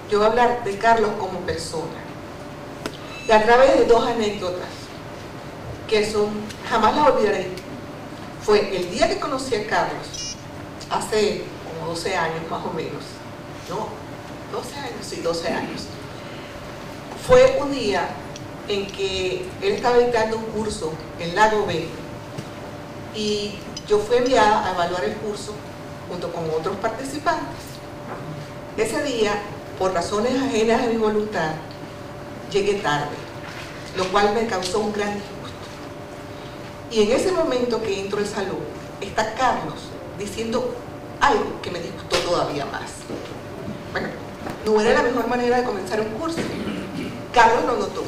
yo voy a hablar de Carlos como persona. Y a través de dos anécdotas que jamás las olvidaré. Fue el día que conocí a Carlos, hace como 12 años más o menos. No, 12 años, sí, 12 años. Fue un día en que él estaba dictando un curso en Lago B y yo fui enviada a evaluar el curso junto con otros participantes. Ese día, por razones ajenas a mi voluntad, llegué tarde, lo cual me causó un gran disgusto. Y en ese momento que entro al salón, está Carlos diciendo algo que me disgustó todavía más. Bueno, no era la mejor manera de comenzar un curso. Carlos lo notó.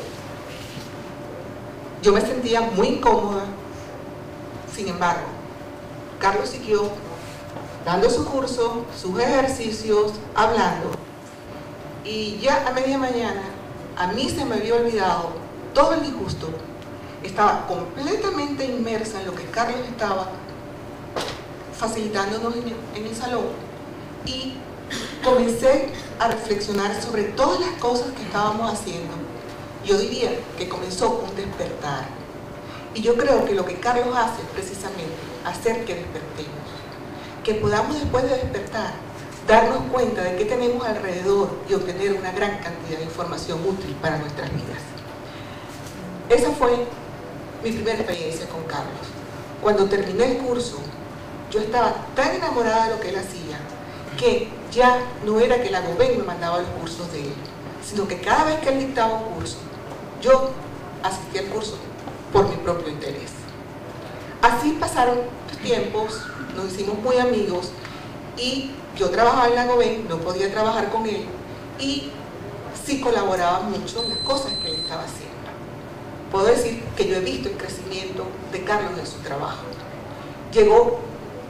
Yo me sentía muy incómoda. Sin embargo, Carlos siguió dando su curso, sus ejercicios, hablando. Y ya a media mañana, a mí se me había olvidado todo el disgusto. Estaba completamente inmersa en lo que Carlos estaba facilitándonos en el salón y comencé a reflexionar sobre todas las cosas que estábamos haciendo. Yo diría que comenzó un despertar. Y yo creo que lo que Carlos hace es precisamente hacer que despertemos. Que podamos después de despertar darnos cuenta de qué tenemos alrededor y obtener una gran cantidad de información útil para nuestras vidas. Esa fue mi primera experiencia con Carlos. Cuando terminé el curso, yo estaba tan enamorada de lo que él hacía que ya no era que la Goben me mandaba los cursos de él, sino que cada vez que él dictaba un curso, yo asistía al curso por mi propio interés. Así pasaron los tiempos, nos hicimos muy amigos y yo trabajaba en la Goben, no podía trabajar con él y sí colaboraba mucho en las cosas que él estaba haciendo. Puedo decir que yo he visto el crecimiento de Carlos en su trabajo. Llegó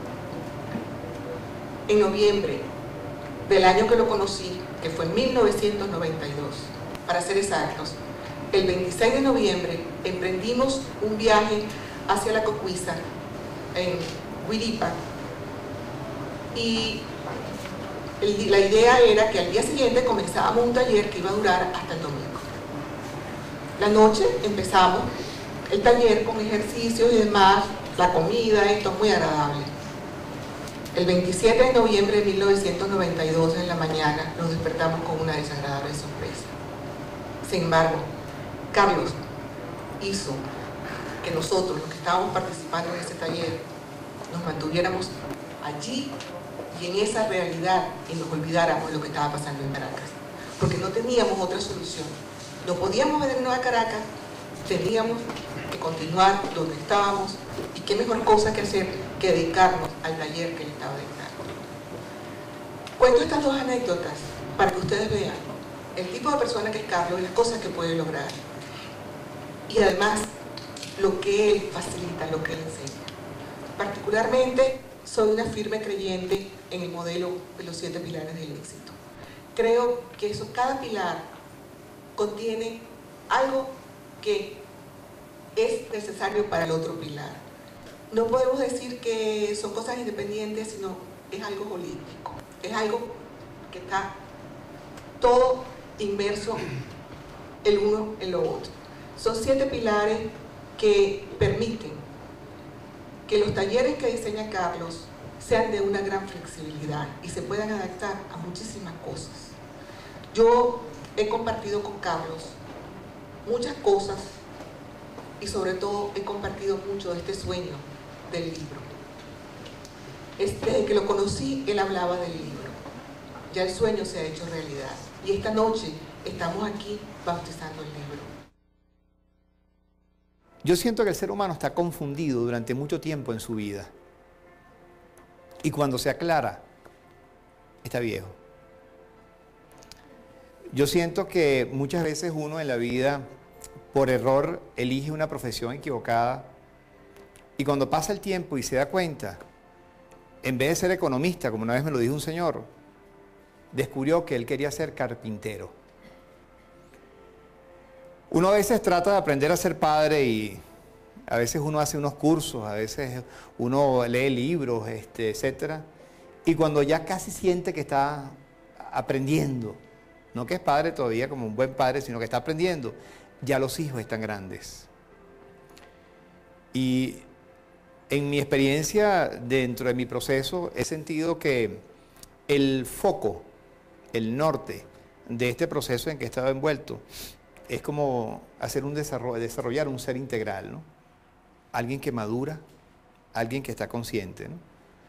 en noviembre del año que lo conocí, que fue en 1992, para ser exactos. El 26 de noviembre emprendimos un viaje hacia la Cocuiza, en Huiripa, y la idea era que al día siguiente comenzábamos un taller que iba a durar hasta el domingo. La noche empezamos el taller con ejercicios y demás, la comida, esto muy agradable. El 27 de noviembre de 1992 en la mañana nos despertamos con una desagradable sorpresa. Sin embargo, Carlos hizo que nosotros, los que estábamos participando en ese taller, nos mantuviéramos allí y en esa realidad y nos olvidáramos de lo que estaba pasando en Caracas, porque no teníamos otra solución. No podíamos venirnos a Caracas, teníamos que continuar donde estábamos y qué mejor cosa que hacer que dedicarnos al taller que él estaba dictando. Cuento estas dos anécdotas para que ustedes vean el tipo de persona que es Carlos y las cosas que puede lograr y además lo que él facilita, lo que él enseña. Particularmente soy una firme creyente en el modelo de los 7 pilares del éxito. Creo que cada pilar contiene algo que es necesario para el otro pilar. No podemos decir que son cosas independientes, sino es algo holístico, es algo que está todo inmerso el uno en lo otro. Son 7 pilares que permiten que los talleres que diseña Carlos sean de una gran flexibilidad y se puedan adaptar a muchísimas cosas. Yo he compartido con Carlos muchas cosas y sobre todo he compartido mucho de este sueño del libro. Desde que lo conocí, él hablaba del libro. Ya el sueño se ha hecho realidad y esta noche estamos aquí bautizando el libro. Yo siento que el ser humano está confundido durante mucho tiempo en su vida y cuando se aclara, está viejo. Yo siento que muchas veces uno en la vida, por error, elige una profesión equivocada y cuando pasa el tiempo y se da cuenta, en vez de ser economista, como una vez me lo dijo un señor, descubrió que él quería ser carpintero. Uno a veces trata de aprender a ser padre y a veces uno hace unos cursos, a veces uno lee libros, etc. Y cuando ya casi siente que está aprendiendo, no que es padre todavía como un buen padre, sino que está aprendiendo, ya los hijos están grandes. Y en mi experiencia, dentro de mi proceso, he sentido que el foco, el norte de este proceso en que he estado envuelto, es como hacer un desarrollar un ser integral, ¿no? Alguien que madura, alguien que está consciente, ¿no?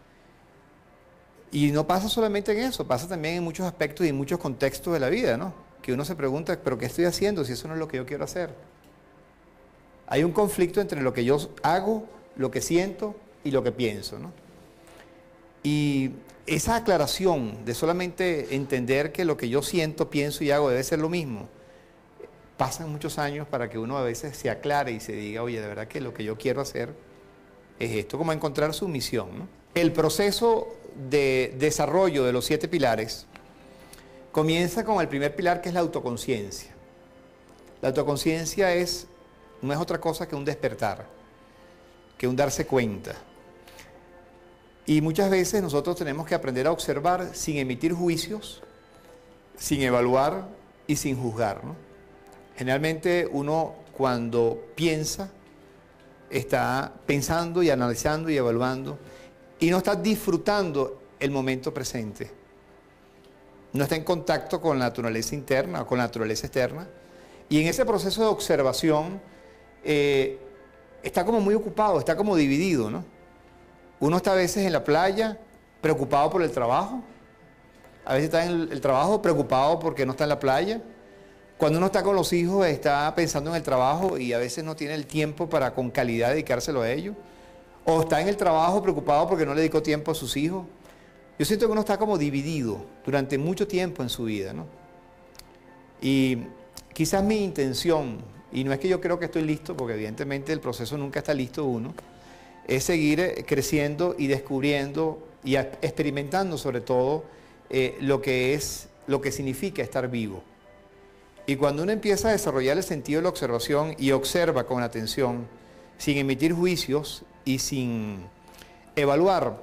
Y no pasa solamente en eso, pasa también en muchos aspectos y en muchos contextos de la vida, ¿no? Que uno se pregunta, ¿pero qué estoy haciendo si eso no es lo que yo quiero hacer? Hay un conflicto entre lo que yo hago, lo que siento y lo que pienso, ¿no? Y esa aclaración de solamente entender que lo que yo siento, pienso y hago debe ser lo mismo, pasan muchos años para que uno a veces se aclare y se diga, oye, de verdad que lo que yo quiero hacer es esto, como encontrar su misión, ¿no? El proceso de desarrollo de los 7 pilares comienza con el primer pilar, que es la autoconciencia. La autoconciencia no es otra cosa que un despertar, que un darse cuenta. Y muchas veces nosotros tenemos que aprender a observar sin emitir juicios, sin evaluar y sin juzgar, ¿no? Generalmente uno cuando piensa, está pensando y analizando y evaluando y no está disfrutando el momento presente. No está en contacto con la naturaleza interna o con la naturaleza externa. Y en ese proceso de observación está como muy ocupado, está como dividido, ¿no? Uno está a veces en la playa preocupado por el trabajo, a veces está en el trabajo preocupado porque no está en la playa. Cuando uno está con los hijos está pensando en el trabajo y a veces no tiene el tiempo para con calidad dedicárselo a ellos. O está en el trabajo preocupado porque no le dedicó tiempo a sus hijos. Yo siento que uno está como dividido durante mucho tiempo en su vida, ¿no? Y quizás mi intención, y no es que yo creo que estoy listo, porque evidentemente el proceso nunca está listo uno, es seguir creciendo y descubriendo y experimentando sobre todo lo que significa estar vivo. Y cuando uno empieza a desarrollar el sentido de la observación y observa con atención, sin emitir juicios y sin evaluar,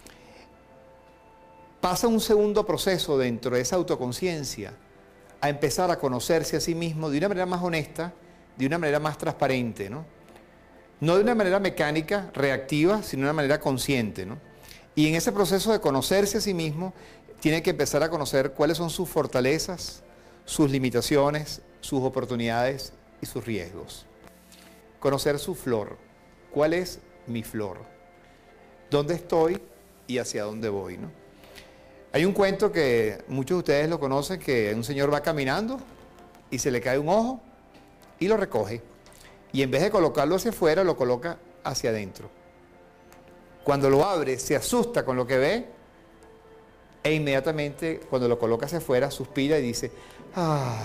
pasa un segundo proceso dentro de esa autoconciencia a empezar a conocerse a sí mismo de una manera más honesta, de una manera más transparente, ¿no? No de una manera mecánica, reactiva, sino de una manera consciente, ¿no? Y en ese proceso de conocerse a sí mismo, tiene que empezar a conocer cuáles son sus fortalezas, sus limitaciones, sus oportunidades y sus riesgos. Conocer su flor. ¿Cuál es mi flor? ¿Dónde estoy y hacia dónde voy, ¿no? Hay un cuento que muchos de ustedes lo conocen, que un señor va caminando y se le cae un ojo y lo recoge. Y en vez de colocarlo hacia afuera, lo coloca hacia adentro. Cuando lo abre, se asusta con lo que ve e inmediatamente cuando lo coloca hacia afuera, suspira y dice, ¡ah!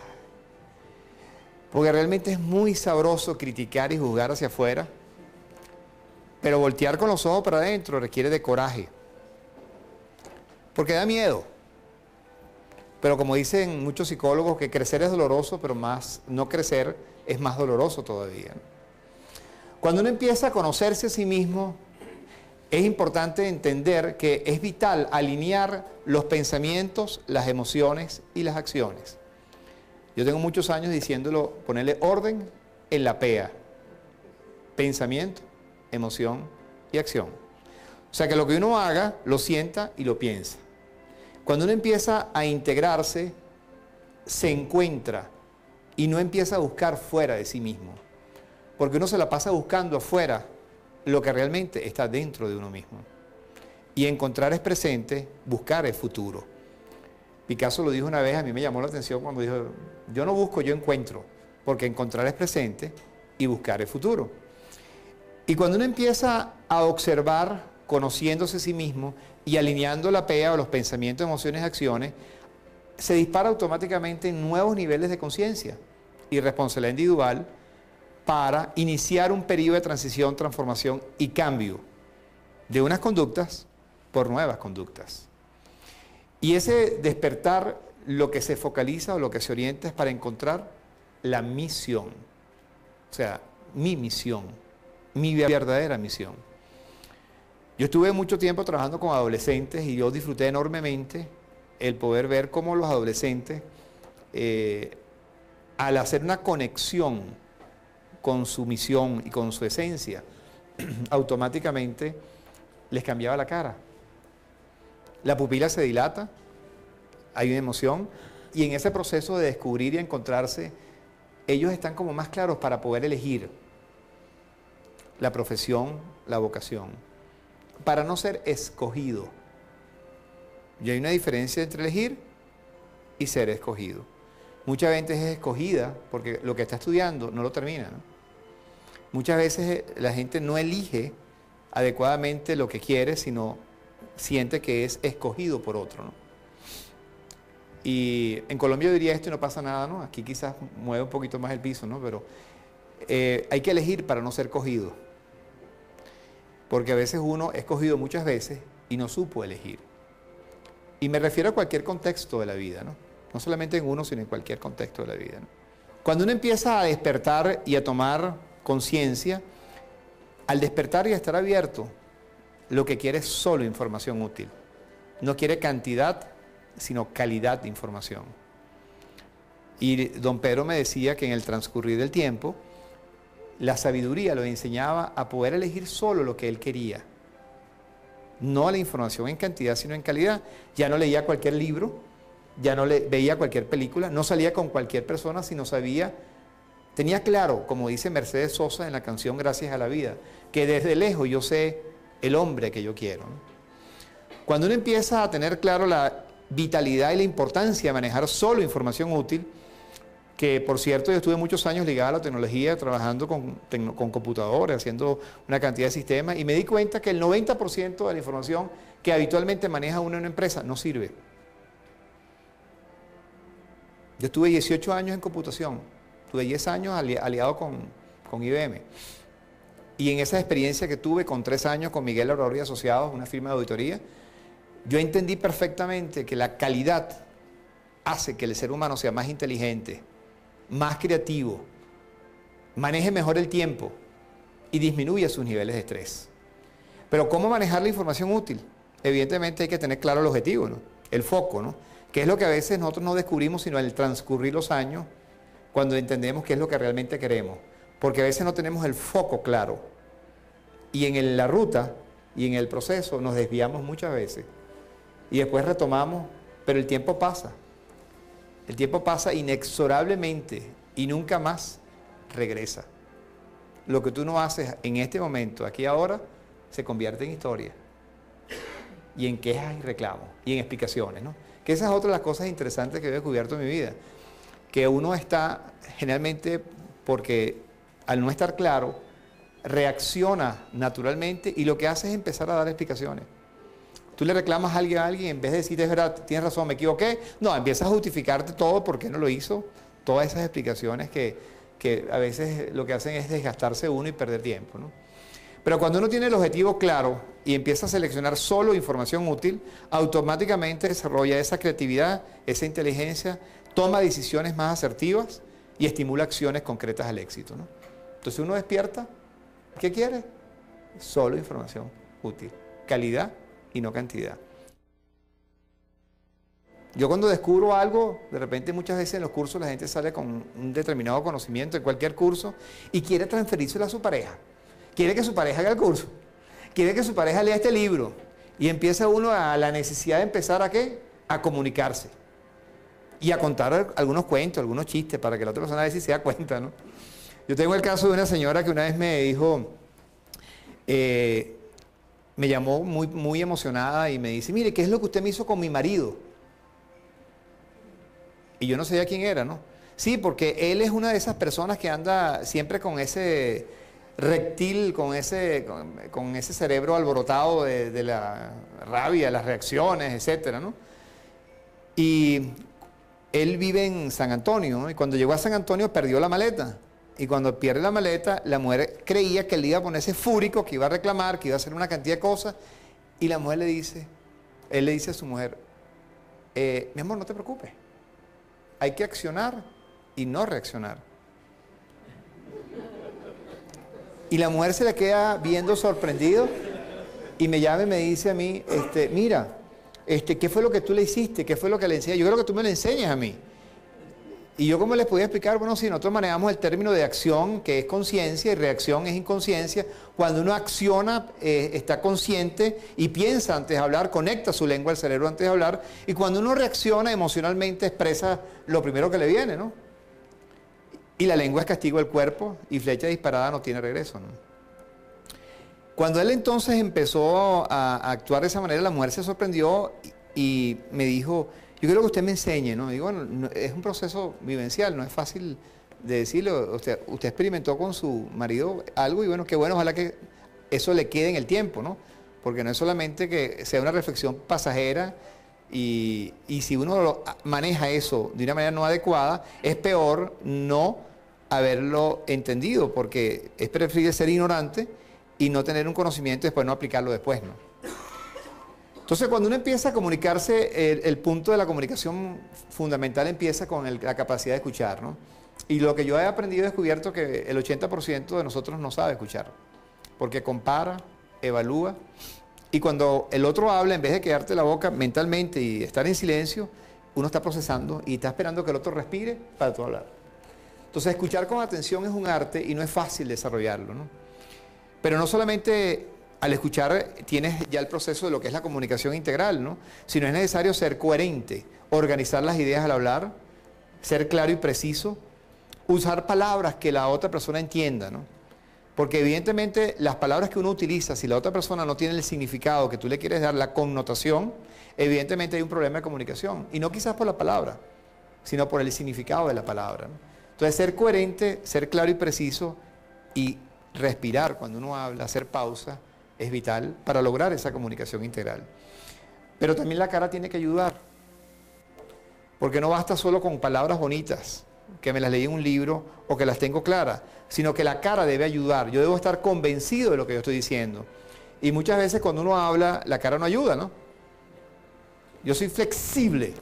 Porque realmente es muy sabroso criticar y juzgar hacia afuera, pero voltear con los ojos para adentro requiere de coraje, porque da miedo. Pero como dicen muchos psicólogos, que crecer es doloroso, pero no crecer es más doloroso todavía. Cuando uno empieza a conocerse a sí mismo, es importante entender que es vital alinear los pensamientos, las emociones y las acciones. Yo tengo muchos años diciéndolo, ponerle orden en la PEA. Pensamiento, emoción y acción. O sea que lo que uno haga, lo sienta y lo piensa. Cuando uno empieza a integrarse, se encuentra y no empieza a buscar fuera de sí mismo. Porque uno se la pasa buscando afuera lo que realmente está dentro de uno mismo. Y encontrar es presente, buscar es futuro. Picasso lo dijo una vez, a mí me llamó la atención cuando dijo, yo no busco, yo encuentro, porque encontrar es presente y buscar es futuro. Y cuando uno empieza a observar, conociéndose a sí mismo y alineando la PEA o los pensamientos, emociones, acciones, se dispara automáticamente en nuevos niveles de conciencia y responsabilidad individual para iniciar un periodo de transición, transformación y cambio de unas conductas por nuevas conductas. Y ese despertar, lo que se focaliza o lo que se orienta es para encontrar la misión. O sea, mi misión, mi verdadera misión. Yo estuve mucho tiempo trabajando con adolescentes y yo disfruté enormemente el poder ver cómo los adolescentes al hacer una conexión con su misión y con su esencia, automáticamente les cambiaba la cara. La pupila se dilata, hay una emoción, y en ese proceso de descubrir y encontrarse, ellos están como más claros para poder elegir la profesión, la vocación, para no ser escogido. Y hay una diferencia entre elegir y ser escogido. Muchas veces es escogida porque lo que está estudiando no lo termina, ¿no? Muchas veces la gente no elige adecuadamente lo que quiere, sino siente que es escogido por otro, ¿no? Y en Colombia yo diría esto y no pasa nada, ¿no? Aquí quizás mueve un poquito más el piso, ¿no? Pero hay que elegir para no ser cogido. Porque a veces uno es cogido muchas veces y no supo elegir. Y me refiero a cualquier contexto de la vida, ¿no? No solamente en uno, sino en cualquier contexto de la vida, ¿no? Cuando uno empieza a despertar y a tomar conciencia, al despertar y a estar abierto, lo que quiere es solo información útil. No quiere cantidad, sino calidad de información. Y don Pedro me decía que en el transcurrir del tiempo, la sabiduría lo enseñaba a poder elegir solo lo que él quería. No la información en cantidad, sino en calidad. Ya no leía cualquier libro, ya no veía cualquier película, no salía con cualquier persona, sino sabía, tenía claro, como dice Mercedes Sosa en la canción Gracias a la Vida, que desde lejos yo sé el hombre que yo quiero, ¿no? Cuando uno empieza a tener claro la vitalidad y la importancia de manejar solo información útil, que por cierto yo estuve muchos años ligado a la tecnología, trabajando con computadores, haciendo una cantidad de sistemas, y me di cuenta que el 90% de la información que habitualmente maneja uno en una empresa no sirve. Yo estuve 18 años en computación, tuve 10 años aliado con IBM, y en esa experiencia que tuve con 3 años con Miguel Aurora y Asociados, una firma de auditoría, yo entendí perfectamente que la calidad hace que el ser humano sea más inteligente, más creativo, maneje mejor el tiempo y disminuya sus niveles de estrés. Pero ¿cómo manejar la información útil? Evidentemente hay que tener claro el objetivo, ¿no? El foco, ¿no? Que es lo que a veces nosotros no descubrimos sino al transcurrir los años, cuando entendemos qué es lo que realmente queremos. Porque a veces no tenemos el foco claro. Y en la ruta y en el proceso nos desviamos muchas veces. Y después retomamos, pero el tiempo pasa. El tiempo pasa inexorablemente y nunca más regresa. Lo que tú no haces en este momento, aquí ahora, se convierte en historia. Y en quejas y reclamos, y en explicaciones, ¿no? Que esa es otra de las cosas interesantes que he descubierto en mi vida. Que uno está generalmente, porque al no estar claro, reacciona naturalmente y lo que hace es empezar a dar explicaciones. Tú le reclamas a alguien, en vez de decirte, es verdad, tienes razón, me equivoqué, no, empiezas a justificarte todo, por qué no lo hizo, todas esas explicaciones que a veces lo que hacen es desgastarse uno y perder tiempo, ¿no? Pero cuando uno tiene el objetivo claro y empieza a seleccionar solo información útil, automáticamente desarrolla esa creatividad, esa inteligencia, toma decisiones más asertivas y estimula acciones concretas al éxito, ¿no? Entonces uno despierta, ¿qué quiere? Solo información útil, calidad y no cantidad. Yo cuando descubro algo, de repente muchas veces en los cursos la gente sale con un determinado conocimiento de cualquier curso y quiere transferírselo a su pareja. Quiere que su pareja haga el curso, quiere que su pareja lea este libro y empieza uno a la necesidad de empezar ¿a qué? A comunicarse y a contar algunos cuentos, algunos chistes para que la otra persona a ver si se da cuenta, ¿no? Yo tengo el caso de una señora que una vez me dijo, me llamó muy emocionada y me dice, mire, ¿qué es lo que usted me hizo con mi marido? Y yo no sabía quién era, ¿no? Sí, porque él es una de esas personas que anda siempre con ese reptil, con ese cerebro alborotado de la rabia, las reacciones, etcétera, ¿no? Y él vive en San Antonio, ¿no? Y cuando llegó a San Antonio perdió la maleta. Y cuando pierde la maleta, la mujer creía que él iba a ponerse fúrico, que iba a reclamar, que iba a hacer una cantidad de cosas. Y la mujer él le dice a su mujer, mi amor, no te preocupes. Hay que accionar y no reaccionar. Y la mujer se le queda viendo sorprendido y me llama y me dice a mí, mira, ¿qué fue lo que tú le hiciste? ¿Qué fue lo que le enseñé? Yo creo que tú me lo enseñas a mí. Y yo, ¿cómo les podía explicar? Bueno, si nosotros manejamos el término de acción, que es conciencia, y reacción es inconsciencia, cuando uno acciona, está consciente y piensa antes de hablar, conecta su lengua al cerebro antes de hablar, y cuando uno reacciona emocionalmente expresa lo primero que le viene, ¿no? Y la lengua es castigo del cuerpo, y flecha disparada no tiene regreso, ¿no? Cuando él entonces empezó a actuar de esa manera, la mujer se sorprendió y me dijo: yo quiero que usted me enseñe, ¿no? Digo, bueno, es un proceso vivencial, no es fácil de decirlo. Usted experimentó con su marido algo y bueno, qué bueno, ojalá que eso le quede en el tiempo, ¿no? Porque no es solamente que sea una reflexión pasajera y si uno maneja eso de una manera no adecuada, es peor no haberlo entendido, porque es preferible ser ignorante y no tener un conocimiento y después no aplicarlo después, ¿no? Entonces, cuando uno empieza a comunicarse, el punto de la comunicación fundamental empieza con la capacidad de escuchar, ¿no? Y lo que yo he aprendido, he descubierto que el 80% de nosotros no sabe escuchar, porque compara, evalúa, y cuando el otro habla, en vez de quedarte la boca mentalmente y estar en silencio, uno está procesando y está esperando que el otro respire para tú hablar. Entonces, escuchar con atención es un arte y no es fácil desarrollarlo, ¿no? Pero no solamente al escuchar tienes ya el proceso de lo que es la comunicación integral, ¿no? Sino es necesario ser coherente, organizar las ideas al hablar, ser claro y preciso, usar palabras que la otra persona entienda, ¿no? Porque evidentemente las palabras que uno utiliza, si la otra persona no tiene el significado que tú le quieres dar, la connotación, evidentemente hay un problema de comunicación. Y no quizás por la palabra, sino por el significado de la palabra, ¿no? Entonces, ser coherente, ser claro y preciso y respirar cuando uno habla, hacer pausa, es vital para lograr esa comunicación integral. Pero también la cara tiene que ayudar, porque no basta solo con palabras bonitas, que me las leí en un libro o que las tengo claras, sino que la cara debe ayudar. Yo debo estar convencido de lo que yo estoy diciendo. Y muchas veces cuando uno habla, la cara no ayuda, ¿no? Yo soy flexible.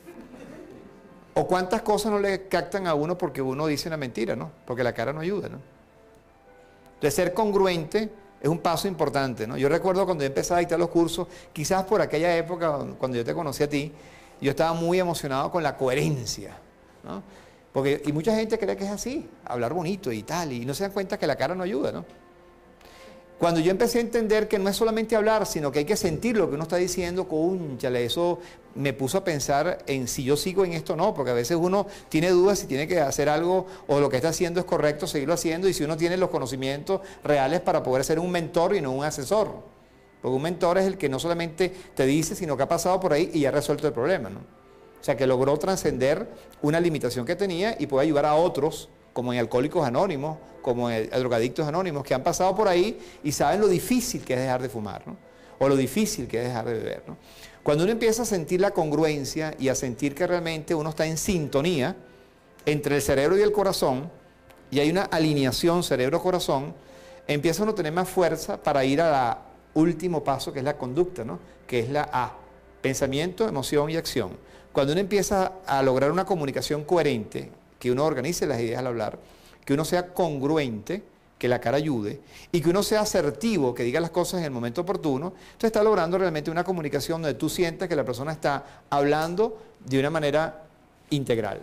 O cuántas cosas no le captan a uno porque uno dice una mentira, ¿no? Porque la cara no ayuda, ¿no? Entonces, ser congruente es un paso importante, ¿no? Yo recuerdo cuando yo empecé a dictar los cursos, quizás por aquella época, cuando yo te conocí a ti, yo estaba muy emocionado con la coherencia, ¿no? Porque, y mucha gente cree que es así, hablar bonito y tal, y no se dan cuenta que la cara no ayuda, ¿no? Cuando yo empecé a entender que no es solamente hablar, sino que hay que sentir lo que uno está diciendo, cónchale, eso me puso a pensar en si yo sigo en esto o no, porque a veces uno tiene dudas si tiene que hacer algo o lo que está haciendo es correcto, seguirlo haciendo, y si uno tiene los conocimienos reales para poder ser un mentor y no un asesor. Porque un mentor es el que no solamente te dice, sino que ha pasado por ahí y ha resuelto el problema, ¿no? O sea, que logró trascender una limitación que tenía y puede ayudar a otros, como en Alcohólicos Anónimos, como en Drogadictos Anónimos, que han pasado por ahí y saben lo difícil que es dejar de fumar, ¿no? O lo difícil que es dejar de beber, ¿no? Cuando uno empieza a sentir la congruencia y a sentir que realmente uno está en sintonía entre el cerebro y el corazón, y hay una alineación cerebro-corazón, empieza uno a tener más fuerza para ir al último paso, que es la conducta, ¿no? Que es la A, pensamiento, emoción y acción. Cuando uno empieza a lograr una comunicación coherente, que uno organice las ideas al hablar, que uno sea congruente, que la cara ayude, y que uno sea asertivo, que diga las cosas en el momento oportuno, entonces está logrando realmente una comunicación donde tú sientas que la persona está hablando de una manera integral.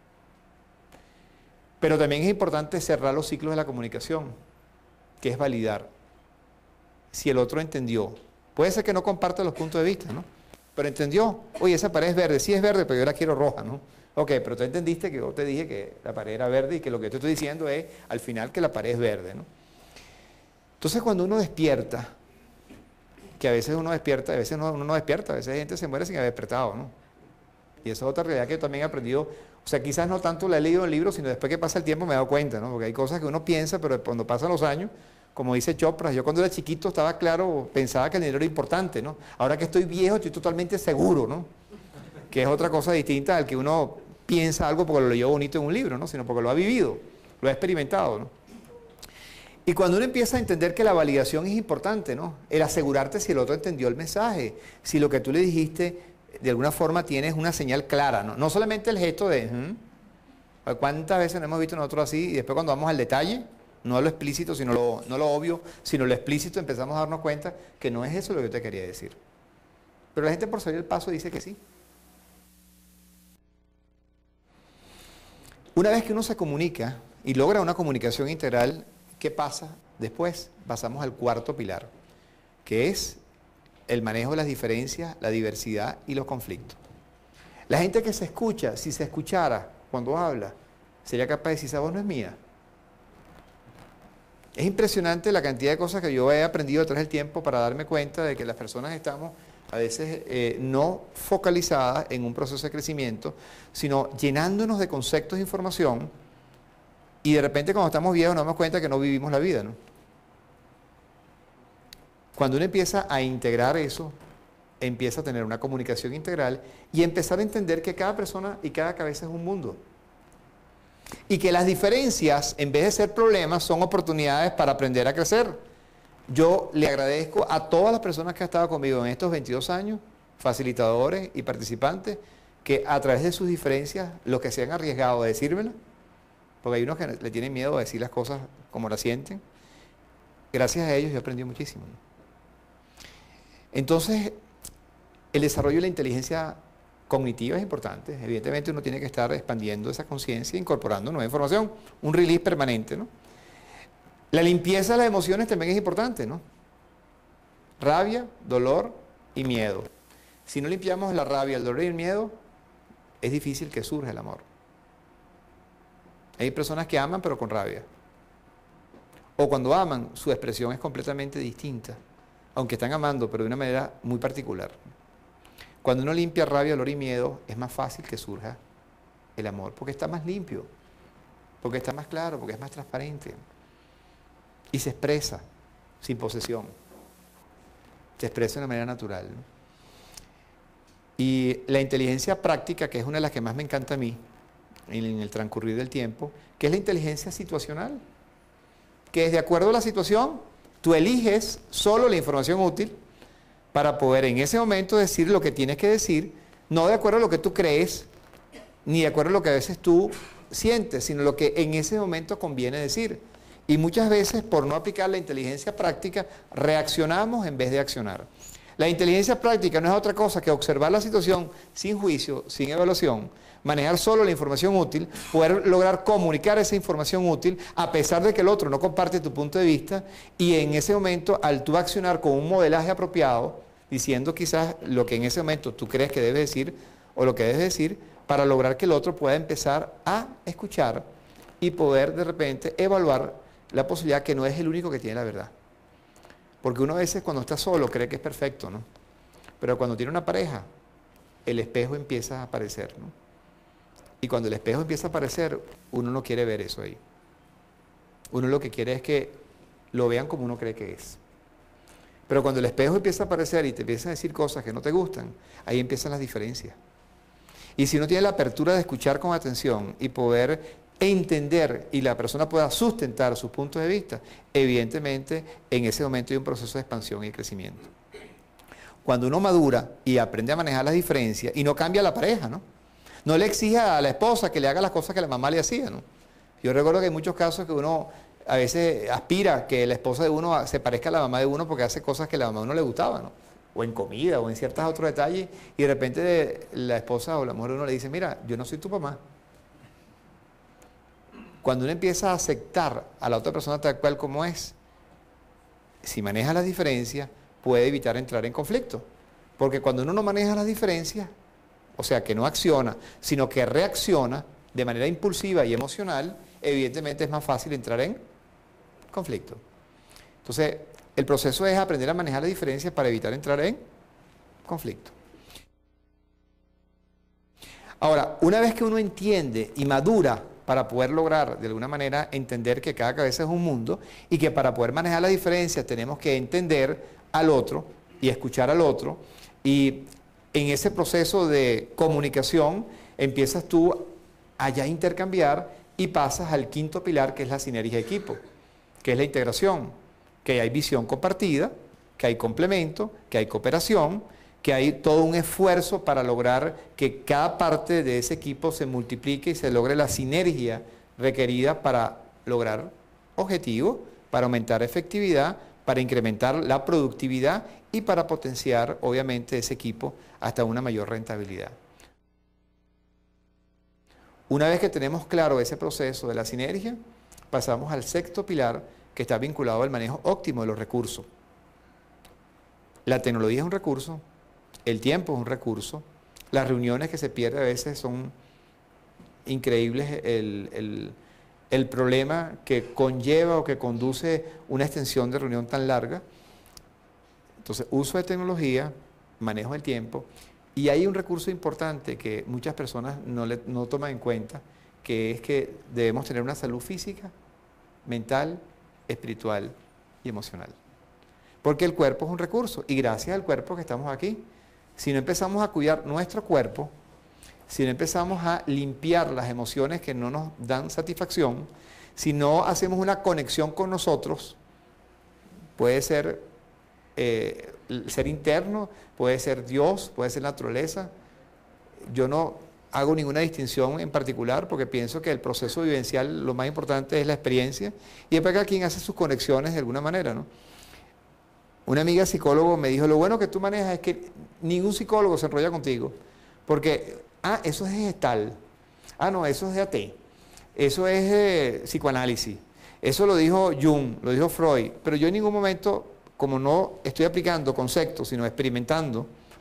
Pero también es importante cerrar los ciclos de la comunicación, que es validar si el otro entendió. Puede ser que no comparta los puntos de vista, ¿no? Pero entendió, oye, esa pared es verde, sí es verde, pero yo la quiero roja, ¿no? Ok, pero tú entendiste que yo te dije que la pared era verde y que lo que te estoy diciendo es, al final, que la pared es verde, ¿no? Entonces, cuando uno despierta, que a veces uno despierta, a veces uno no despierta, a veces la gente se muere sin haber despertado, ¿no? Y esa es otra realidad que yo también he aprendido, o sea, quizás no tanto la he leído en el libro, sino después que pasa el tiempo me he dado cuenta, ¿no? Porque hay cosas que uno piensa, pero cuando pasan los años, como dice Chopra, yo cuando era chiquito estaba claro, pensaba que el dinero era importante, ¿no? Ahora que estoy viejo, estoy totalmente seguro, ¿no? Que es otra cosa distinta al que uno piensa algo porque lo leyó bonito en un libro, ¿no? Sino porque lo ha vivido, lo ha experimentado, ¿no? Y cuando uno empieza a entender que la validación es importante, ¿no? El asegurarte si el otro entendió el mensaje, si lo que tú le dijiste de alguna forma tienes una señal clara, ¿no? No solamente el gesto de, ¿cuántas veces nos hemos visto nosotros así? Y después cuando vamos al detalle, no a lo explícito, sino no lo obvio, sino lo explícito, empezamos a darnos cuenta que no es eso lo que yo te quería decir. Pero la gente por salir el paso dice que sí. Una vez que uno se comunica y logra una comunicación integral, ¿qué pasa después? Pasamos al cuarto pilar, que es el manejo de las diferencias, la diversidad y los conflictos. La gente que se escucha, si se escuchara cuando habla, sería capaz de decir, esa voz no es mía. Es impresionante la cantidad de cosas que yo he aprendido a través del tiempo para darme cuenta de que las personas estamos a veces no focalizadas en un proceso de crecimiento, sino llenándonos de conceptos de información, y de repente cuando estamos viejos nos damos cuenta que no vivimos la vida, ¿no? Cuando uno empieza a integrar eso, empieza a tener una comunicación integral y empezar a entender que cada persona y cada cabeza es un mundo. Y que las diferencias, en vez de ser problemas, son oportunidades para aprender a crecer. Yo le agradezco a todas las personas que han estado conmigo en estos 22 años, facilitadores y participantes, que a través de sus diferencias, los que se han arriesgado a decírmelo, porque hay unos que le tienen miedo a decir las cosas como las sienten, gracias a ellos yo aprendí muchísimo. Entonces, el desarrollo de la inteligencia cognitiva es importante. Evidentemente uno tiene que estar expandiendo esa conciencia, incorporando nueva información, un release permanente, ¿no? La limpieza de las emociones también es importante, ¿no? Rabia, dolor y miedo. Si no limpiamos la rabia, el dolor y el miedo, es difícil que surja el amor. Hay personas que aman pero con rabia. O cuando aman, su expresión es completamente distinta, aunque están amando, pero de una manera muy particular. Cuando uno limpia rabia, dolor y miedo, es más fácil que surja el amor, porque está más limpio, porque está más claro, porque es más transparente. Y se expresa sin posesión. Se expresa de una manera natural, ¿no? Y la inteligencia práctica, que es una de las que más me encanta a mí, en el transcurrir del tiempo, que es la inteligencia situacional, que es de acuerdo a la situación, tú eliges solo la información útil para poder en ese momento decir lo que tienes que decir, no de acuerdo a lo que tú crees, ni de acuerdo a lo que a veces tú sientes, sino lo que en ese momento conviene decir. Y muchas veces, por no aplicar la inteligencia práctica, reaccionamos en vez de accionar. La inteligencia práctica no es otra cosa que observar la situación sin juicio, sin evaluación, manejar solo la información útil, poder lograr comunicar esa información útil a pesar de que el otro no comparte tu punto de vista, y en ese momento, al tú accionar con un modelaje apropiado, diciendo quizás lo que en ese momento tú crees que debes decir o lo que debes decir, para lograr que el otro pueda empezar a escuchar y poder de repente evaluar la posibilidad que no es el único que tiene la verdad. Porque uno a veces cuando está solo cree que es perfecto, ¿no? Pero cuando tiene una pareja, el espejo empieza a aparecer, ¿no? Y cuando el espejo empieza a aparecer, uno no quiere ver eso ahí. Uno lo que quiere es que lo vean como uno cree que es. Pero cuando el espejo empieza a aparecer y te empiezan a decir cosas que no te gustan, ahí empiezan las diferencias. Y si uno tiene la apertura de escuchar con atención y poder entender y la persona pueda sustentar sus puntos de vista, evidentemente en ese momento hay un proceso de expansión y crecimiento. Cuando uno madura y aprende a manejar las diferencias y no cambia la pareja, ¿no? No le exija a la esposa que le haga las cosas que la mamá le hacía, ¿no? Yo recuerdo que hay muchos casos que uno a veces aspira que la esposa de uno se parezca a la mamá de uno porque hace cosas que a la mamá de uno le gustaba, ¿no? O en comida o en ciertos otros detalles, y de repente la esposa o la mujer de uno le dice, mira, yo no soy tu mamá. Cuando uno empieza a aceptar a la otra persona tal cual como es, si maneja las diferencias, puede evitar entrar en conflicto. Porque cuando uno no maneja las diferencias, o sea, que no acciona, sino que reacciona de manera impulsiva y emocional, evidentemente es más fácil entrar en conflicto. Entonces, el proceso es aprender a manejar las diferencias para evitar entrar en conflicto. Ahora, una vez que uno entiende y madura para poder lograr de alguna manera entender que cada cabeza es un mundo y que para poder manejar las diferencias tenemos que entender al otro y escuchar al otro, y en ese proceso de comunicación empiezas tú a ya intercambiar y pasas al quinto pilar, que es la sinergia de equipo, que es la integración, que hay visión compartida, que hay complemento, que hay cooperación, que hay todo un esfuerzo para lograr que cada parte de ese equipo se multiplique y se logre la sinergia requerida para lograr objetivos, para aumentar efectividad, para incrementar la productividad y para potenciar, obviamente, ese equipo hasta una mayor rentabilidad. Una vez que tenemos claro ese proceso de la sinergia, pasamos al sexto pilar, que está vinculado al manejo óptimo de los recursos. La tecnología es un recurso, el tiempo es un recurso, las reuniones que se pierden a veces son increíbles, el problema que conlleva o que conduce una extensión de reunión tan larga. Entonces, uso de tecnología, manejo del tiempo, y hay un recurso importante que muchas personas no toman en cuenta, que es que debemos tener una salud física, mental, espiritual y emocional. Porque el cuerpo es un recurso, y gracias al cuerpo que estamos aquí. Si no empezamos a cuidar nuestro cuerpo, si no empezamos a limpiar las emociones que no nos dan satisfacción, si no hacemos una conexión con nosotros, puede ser el ser interno, puede ser Dios, puede ser naturaleza. Yo no hago ninguna distinción en particular porque pienso que el proceso vivencial, lo más importante es la experiencia, y después cada quien hace sus conexiones de alguna manera, ¿no? Una amiga psicólogo me dijo, lo bueno que tú manejas es que ningún psicólogo se enrolla contigo, porque, eso es gestal, no, eso es de AT, eso es psicoanálisis, eso lo dijo Jung, lo dijo Freud, pero yo en ningún momento, como no estoy aplicando conceptos, sino experimentando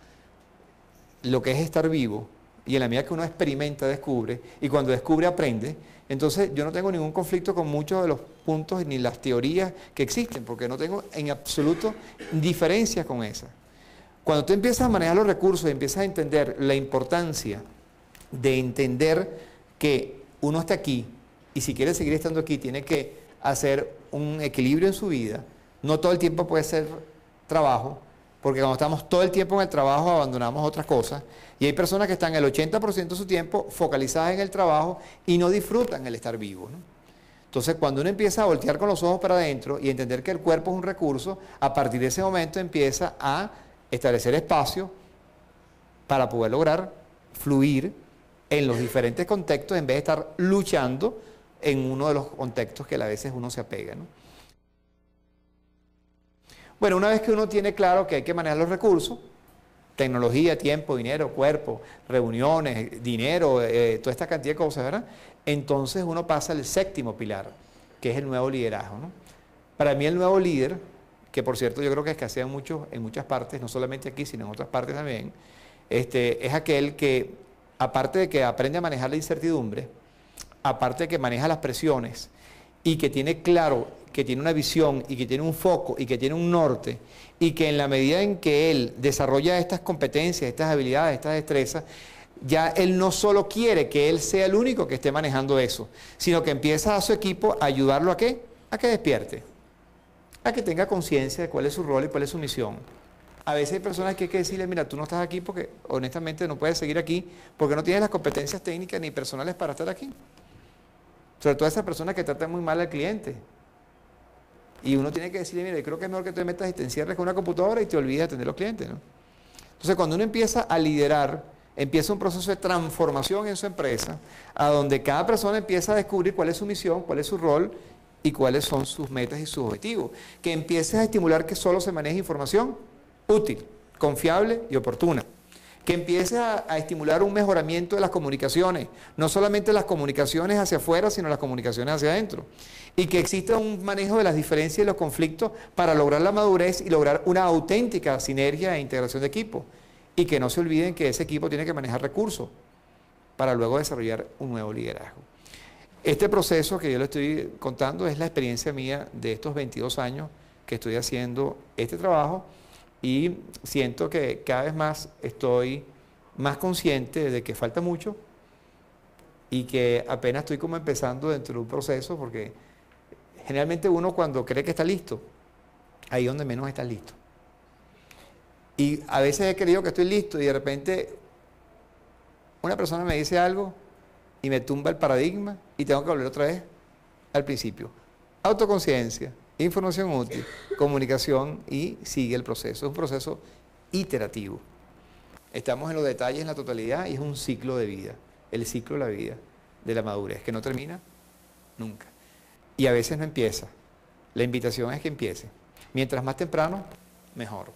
lo que es estar vivo, y en la medida que uno experimenta, descubre, y cuando descubre, aprende. Entonces yo no tengo ningún conflicto con muchos de los puntos ni las teorías que existen, porque no tengo en absoluto diferencias con esas. Cuando tú empiezas a manejar los recursos y empiezas a entender la importancia de entender que uno está aquí, y si quiere seguir estando aquí, tiene que hacer un equilibrio en su vida. No todo el tiempo puede ser trabajo, porque cuando estamos todo el tiempo en el trabajo abandonamos otras cosas, y hay personas que están el 80% de su tiempo focalizadas en el trabajo y no disfrutan el estar vivo, ¿no? Entonces, cuando uno empieza a voltear con los ojos para adentro y entender que el cuerpo es un recurso, a partir de ese momento empieza a establecer espacio para poder lograr fluir en los diferentes contextos en vez de estar luchando en uno de los contextos que a veces uno se apega, ¿no? Bueno, una vez que uno tiene claro que hay que manejar los recursos, tecnología, tiempo, dinero, cuerpo, reuniones, dinero, toda esta cantidad de cosas, ¿verdad? Entonces uno pasa al séptimo pilar, que es el nuevo liderazgo, ¿no? Para mí el nuevo líder, que por cierto yo creo que escasea mucho en muchas partes, no solamente aquí, sino en otras partes también, es aquel que, aparte de que aprende a manejar la incertidumbre, aparte de que maneja las presiones y que tiene claro, que tiene una visión y que tiene un foco y que tiene un norte, y que en la medida en que él desarrolla estas competencias, estas habilidades, estas destrezas, ya él no solo quiere que él sea el único que esté manejando eso, sino que empieza a su equipo a ayudarlo ¿a qué? A que despierte, a que tenga conciencia de cuál es su rol y cuál es su misión. A veces hay personas que hay que decirle, mira, tú no estás aquí porque honestamente no puedes seguir aquí porque no tienes las competencias técnicas ni personales para estar aquí. Sobre todo esas personas que tratan muy mal al cliente. Y uno tiene que decirle, mira, yo creo que es mejor que te metas y te encierres con una computadora y te olvides de atender a los clientes, ¿no? Entonces, cuando uno empieza a liderar, empieza un proceso de transformación en su empresa, a donde cada persona empieza a descubrir cuál es su misión, cuál es su rol y cuáles son sus metas y sus objetivos. Que empieces a estimular que solo se maneje información útil, confiable y oportuna. Que empieces a estimular un mejoramiento de las comunicaciones, no solamente las comunicaciones hacia afuera, sino las comunicaciones hacia adentro. Y que exista un manejo de las diferencias y los conflictos para lograr la madurez y lograr una auténtica sinergia e integración de equipo. Y que no se olviden que ese equipo tiene que manejar recursos para luego desarrollar un nuevo liderazgo. Este proceso que yo le estoy contando es la experiencia mía de estos 22 años que estoy haciendo este trabajo, y siento que cada vez más estoy más consciente de que falta mucho y que apenas estoy como empezando dentro de un proceso, porque generalmente uno cuando cree que está listo, ahí es donde menos está listo. Y a veces he creído que estoy listo y de repente una persona me dice algo y me tumba el paradigma y tengo que volver otra vez al principio. Autoconciencia, información útil, comunicación, y sigue el proceso. Es un proceso iterativo. Estamos en los detalles, en la totalidad, y es un ciclo de vida. El ciclo de la vida, de la madurez, que no termina nunca. Y a veces no empieza. La invitación es que empiece. Mientras más temprano, mejor.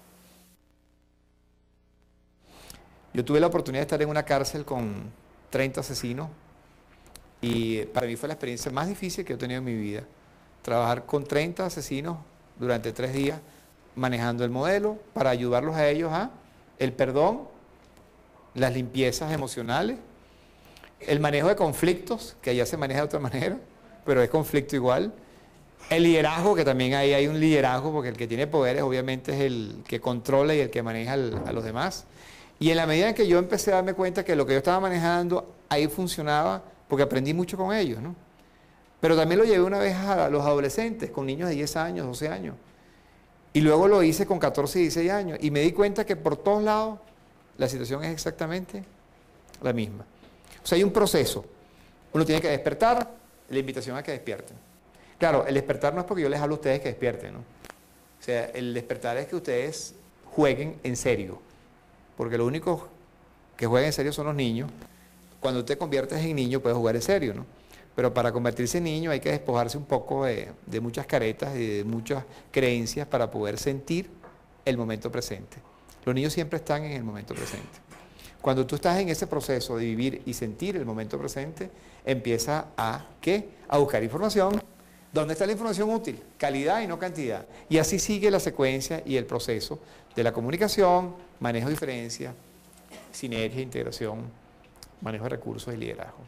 Yo tuve la oportunidad de estar en una cárcel con 30 asesinos Y para mí fue la experiencia más difícil que he tenido en mi vida. Trabajar con 30 asesinos durante 3 días, manejando el modelo para ayudarlos a ellos a el perdón, las limpiezas emocionales, el manejo de conflictos, que allá se maneja de otra manera, pero es conflicto igual. El liderazgo, que también ahí hay un liderazgo, porque el que tiene poderes obviamente es el que controla y el que maneja a los demás. Y en la medida en que yo empecé a darme cuenta que lo que yo estaba manejando ahí funcionaba, porque aprendí mucho con ellos, ¿no? Pero también lo llevé una vez a los adolescentes, con niños de 10 años, 12 años. Y luego lo hice con 14 y 16 años. Y me di cuenta que por todos lados la situación es exactamente la misma. O sea, hay un proceso. Uno tiene que despertar, la invitación a que despierten. Claro, el despertar no es porque yo les hablo a ustedes que despierten, ¿no? O sea, el despertar es que ustedes jueguen en serio. Porque lo único que juegan en serio son los niños. Cuando te conviertes en niño puedes jugar en serio, ¿no? Pero para convertirse en niño hay que despojarse un poco de muchas caretas y de muchas creencias para poder sentir el momento presente. Los niños siempre están en el momento presente. Cuando tú estás en ese proceso de vivir y sentir el momento presente, empieza a, ¿qué? A buscar información. ¿Dónde está la información útil? Calidad y no cantidad. Y así sigue la secuencia y el proceso de la comunicación, manejo de diferencias, sinergia, integración, manejo de recursos y liderazgo.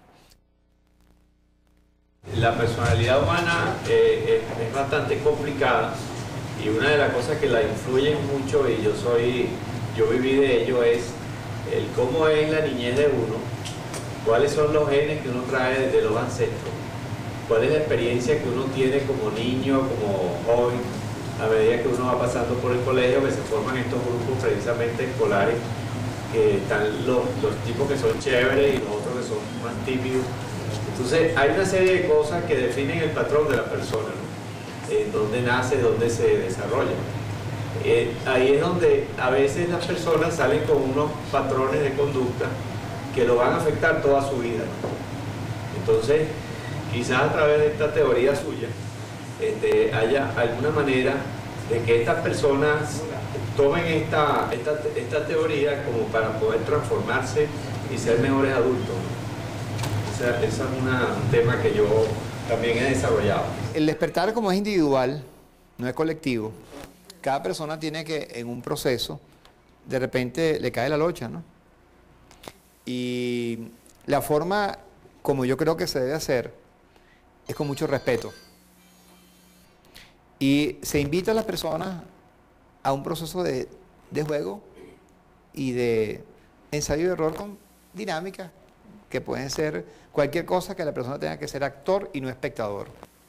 La personalidad humana es bastante complicada y una de las cosas que la influyen mucho, y yo viví de ello, es el cómo es la niñez de uno, cuáles son los genes que uno trae de los ancestros, cuál es la experiencia que uno tiene como niño, como joven, a medida que uno va pasando por el colegio, que se forman estos grupos precisamente escolares, que están los tipos que son chéveres y los otros que son más tímidos. Entonces hay una serie de cosas que definen el patrón de la persona, ¿no? Dónde nace, dónde se desarrolla. Ahí es donde a veces las personas salen con unos patrones de conducta que lo van a afectar toda su vida, ¿no? Entonces, quizás a través de esta teoría suya haya alguna manera de que estas personas tomen esta teoría como para poder transformarse y ser mejores adultos, ¿no? Ese es un tema que yo también he desarrollado. El despertar, como es individual, no es colectivo, cada persona tiene que, en un proceso, de repente le cae la locha, ¿no? Y la forma como yo creo que se debe hacer es con mucho respeto. Y se invita a las personas a un proceso de juego y de ensayo y error con dinámicas que pueden ser cualquier cosa que la persona tenga que ser actor y no espectador.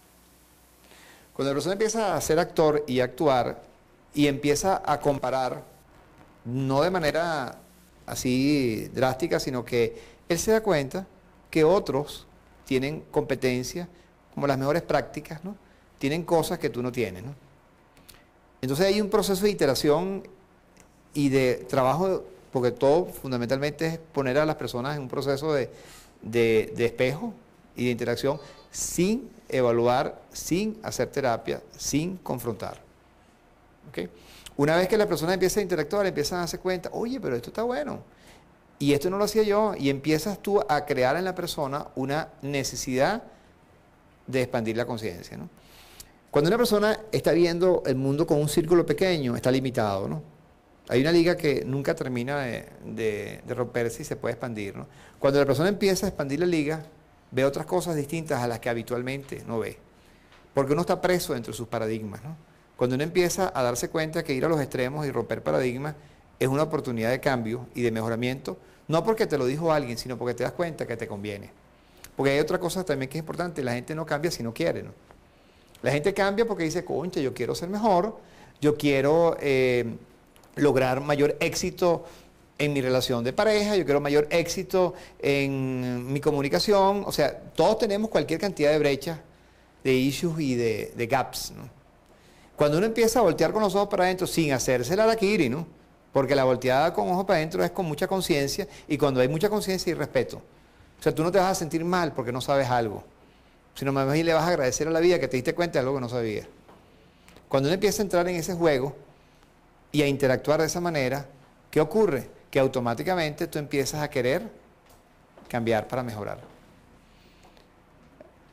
Cuando la persona empieza a ser actor y actuar y empieza a comparar, no de manera así drástica, sino que él se da cuenta que otros tienen competencias, como las mejores prácticas, ¿no? Tienen cosas que tú no tienes, ¿no? Entonces hay un proceso de iteración y de trabajo, porque todo fundamentalmente es poner a las personas en un proceso de espejo y de interacción sin evaluar, sin hacer terapia, sin confrontar. ¿Okay? Una vez que la persona empieza a interactuar, empiezan a darse cuenta, oye, pero esto está bueno, y esto no lo hacía yo, y empiezas tú a crear en la persona una necesidad de expandir la conciencia, ¿no? Cuando una persona está viendo el mundo con un círculo pequeño, está limitado, ¿no? Hay una liga que nunca termina de romperse y se puede expandir, ¿no? Cuando la persona empieza a expandir la liga, ve otras cosas distintas a las que habitualmente no ve, porque uno está preso dentro de sus paradigmas, ¿no? Cuando uno empieza a darse cuenta que ir a los extremos y romper paradigmas es una oportunidad de cambio y de mejoramiento, no porque te lo dijo alguien, sino porque te das cuenta que te conviene. Porque hay otra cosa también que es importante, la gente no cambia si no quiere, ¿no? La gente cambia porque dice, concha, yo quiero ser mejor, yo quiero lograr mayor éxito en mi relación de pareja, yo quiero mayor éxito en mi comunicación. O sea, todos tenemos cualquier cantidad de brechas, de issues y de gaps, ¿no? Cuando uno empieza a voltear con los ojos para adentro sin hacerse la harakiri, ¿no? Porque la volteada con ojos para adentro es con mucha conciencia, y cuando hay mucha conciencia y respeto. O sea, tú no te vas a sentir mal porque no sabes algo, sino más bien le vas a agradecer a la vida que te diste cuenta de algo que no sabías. Cuando uno empieza a entrar en ese juego y a interactuar de esa manera, ¿qué ocurre? Que automáticamente tú empiezas a querer cambiar para mejorar.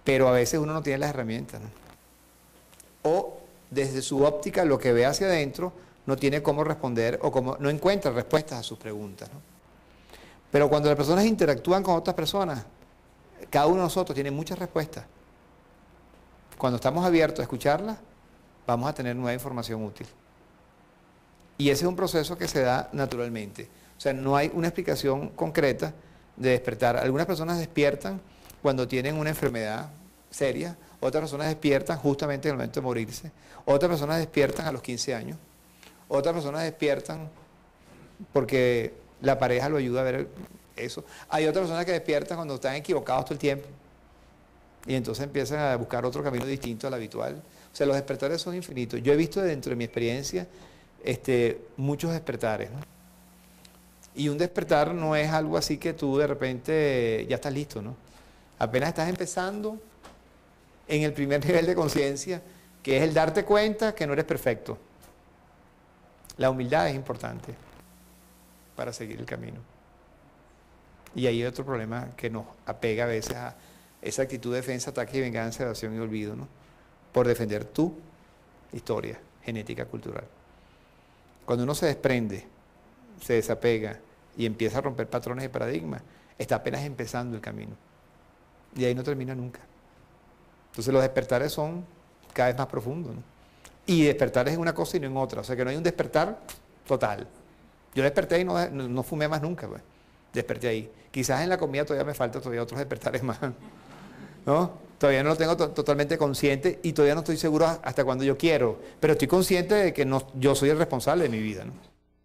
pero a veces uno no tiene las herramientas, ¿no? O desde su óptica, lo que ve hacia adentro, no tiene cómo responder o no encuentra respuestas a sus preguntas, ¿no? Pero cuando las personas interactúan con otras personas, cada uno de nosotros tiene muchas respuestas. Cuando estamos abiertos a escucharlas, vamos a tener nueva información útil. Y ese es un proceso que se da naturalmente. O sea, no hay una explicación concreta de despertar. Algunas personas despiertan cuando tienen una enfermedad seria, otras personas despiertan justamente en el momento de morirse, otras personas despiertan a los 15 años, otras personas despiertan porque la pareja lo ayuda a ver eso. Hay otras personas que despiertan cuando están equivocados todo el tiempo y entonces empiezan a buscar otro camino distinto al habitual. O sea, los despertares son infinitos. Yo he visto dentro de mi experiencia muchos despertares, ¿no? Y un despertar no es algo así que tú de repente ya estás listo, ¿no? Apenas estás empezando en el primer nivel de conciencia, que es el darte cuenta que no eres perfecto. La humildad es importante para seguir el camino. Y ahí hay otro problema que nos apega a veces a esa actitud de defensa, ataque y venganza, evasión y olvido, ¿no? Por defender tu historia genética, cultural. Cuando uno se desprende, se desapega y empieza a romper patrones de paradigma, está apenas empezando el camino. Y ahí no termina nunca. Entonces los despertares son cada vez más profundos, ¿no? Y despertar es en una cosa y no en otra. O sea que no hay un despertar total. Yo desperté y no fumé más nunca, pues. Desperté ahí. Quizás en la comida todavía me falta todavía otros despertares más, ¿no? Todavía no lo tengo totalmente consciente y todavía no estoy seguro hasta cuando yo quiero. Pero estoy consciente de que yo soy el responsable de mi vida, ¿no?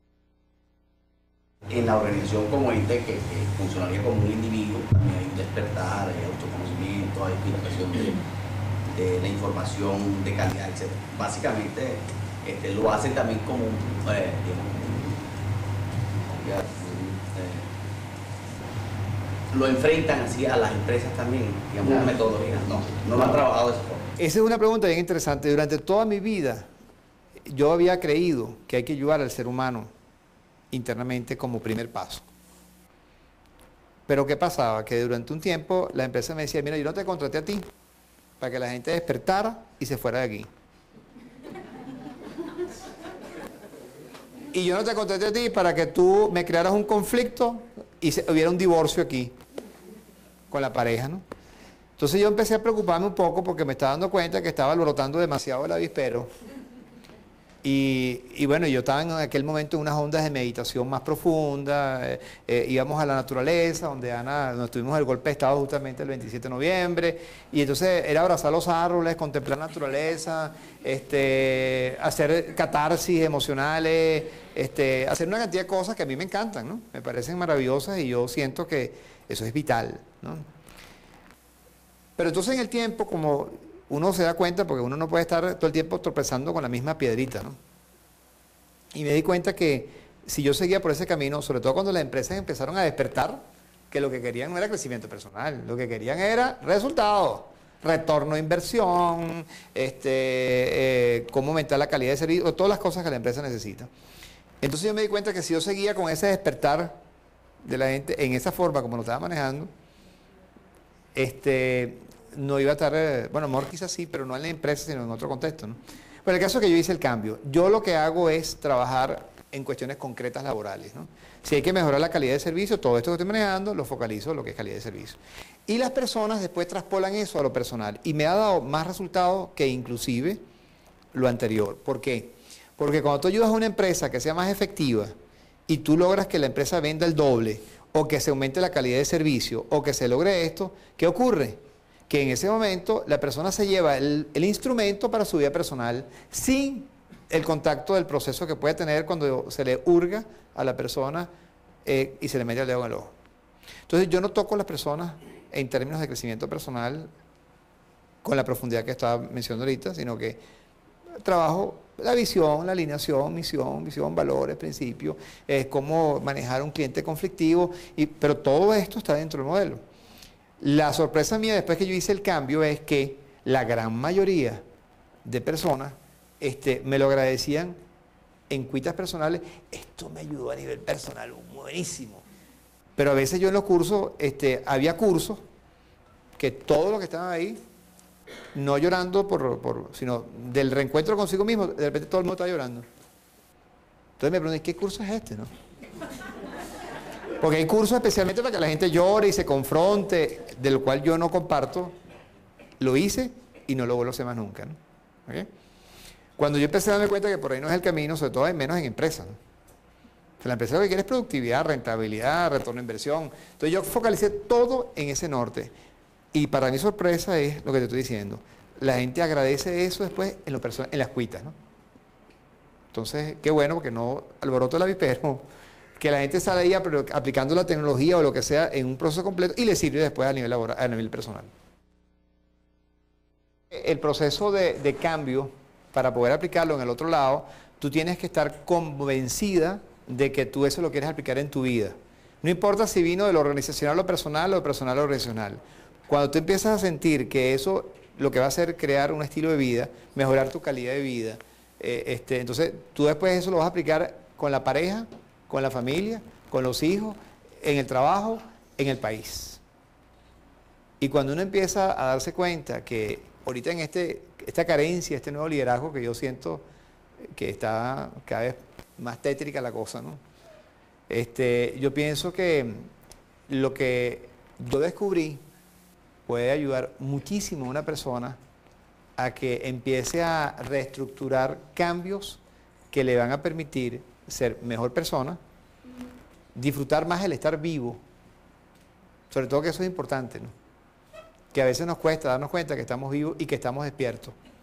En la organización como ente que funcionaría como un individuo, también hay un despertar, hay autoconocimiento, hay explicación de la información de calidad, etc. Básicamente lo hacen también como lo enfrentan así a las empresas también, digamos, una metodología. No lo han trabajado de esa forma. Esa es una pregunta bien interesante. Durante toda mi vida yo había creído que hay que ayudar al ser humano internamente como primer paso. Pero ¿qué pasaba? Que durante un tiempo la empresa me decía, mira, yo no te contraté a ti para que la gente despertara y se fuera de aquí. Y yo no te contraté a ti para que tú me crearas un conflicto y hubiera un divorcio aquí con la pareja, ¿no? Entonces yo empecé a preocuparme un poco porque me estaba dando cuenta que estaba alborotando demasiado el avispero. Y bueno, yo estaba en aquel momento en unas ondas de meditación más profundas, íbamos a la naturaleza, donde nos tuvimos el golpe de estado justamente el 27 de noviembre, y entonces era abrazar los árboles, contemplar la naturaleza, hacer catarsis emocionales, hacer una cantidad de cosas que a mí me encantan, ¿no? Me parecen maravillosas y yo siento que eso es vital, ¿no? Pero entonces en el tiempo, como uno se da cuenta, porque uno no puede estar todo el tiempo tropezando con la misma piedrita, ¿no? Y me di cuenta que si yo seguía por ese camino, sobre todo cuando las empresas empezaron a despertar, que lo que querían no era crecimiento personal, lo que querían era resultados, retorno de inversión, cómo aumentar la calidad de servicio, todas las cosas que la empresa necesita. Entonces yo me di cuenta que si yo seguía con ese despertar de la gente en esa forma como lo estaba manejando, no iba a estar, bueno, amor quizás sí, pero no en la empresa, sino en otro contexto, ¿no? Pero el caso es que yo hice el cambio. Yo lo que hago es trabajar en cuestiones concretas laborales, ¿no? Si hay que mejorar la calidad de servicio, todo esto que estoy manejando, lo focalizo en lo que es calidad de servicio. Y las personas después traspolan eso a lo personal. Y me ha dado más resultados que inclusive lo anterior. ¿Por qué? Porque cuando tú ayudas a una empresa que sea más efectiva y tú logras que la empresa venda el doble, o que se aumente la calidad de servicio, o que se logre esto, ¿qué ocurre? Que en ese momento la persona se lleva el instrumento para su vida personal sin el contacto del proceso que puede tener cuando se le hurga a la persona y se le mete el dedo en el ojo. Entonces yo no toco a las personas en términos de crecimiento personal con la profundidad que estaba mencionando ahorita, sino que trabajo la visión, la alineación, visión, valores, principios, cómo manejar a un cliente conflictivo, pero todo esto está dentro del modelo. La sorpresa mía después que yo hice el cambio es que la gran mayoría de personas me lo agradecían en cuitas personales. Esto me ayudó a nivel personal, buenísimo. Pero a veces yo en los cursos, había cursos que todo lo que estaban ahí no llorando sino del reencuentro consigo mismo, de repente todo el mundo está llorando. Entonces me pregunté, ¿qué curso es este, no? Porque hay cursos especialmente para que la gente llore y se confronte, del cual yo no comparto. Lo hice y no lo vuelvo a hacer más nunca, ¿no? ¿Okay? Cuando yo empecé a darme cuenta que por ahí no es el camino, sobre todo menos en empresas, ¿no? O sea, la empresa lo que quiere es productividad, rentabilidad, retorno de inversión. Entonces yo focalicé todo en ese norte. Y para mi sorpresa es lo que te estoy diciendo. La gente agradece eso después en las cuitas, ¿no? Entonces, qué bueno, porque no alboroto el avispero, que la gente sale ahí aplicando la tecnología o lo que sea en un proceso completo y le sirve después a nivel laboral, a nivel personal. El proceso de cambio, para poder aplicarlo en el otro lado, tú tienes que estar convencida de que tú eso lo quieres aplicar en tu vida. No importa si vino de lo organizacional a lo personal o de personal a lo organizacional. Cuando tú empiezas a sentir que eso lo que va a hacer es crear un estilo de vida, mejorar tu calidad de vida, entonces tú después eso lo vas a aplicar con la pareja, con la familia, con los hijos, en el trabajo, en el país. Y cuando uno empieza a darse cuenta que ahorita en esta carencia, este nuevo liderazgo que yo siento que está cada vez más tétrica la cosa, ¿no? Yo pienso que lo que yo descubrí puede ayudar muchísimo a una persona a que empiece a reestructurar cambios que le van a permitir ser mejor persona, disfrutar más el estar vivo, sobre todo que eso es importante, ¿no? Que a veces nos cuesta darnos cuenta que estamos vivos y que estamos despiertos.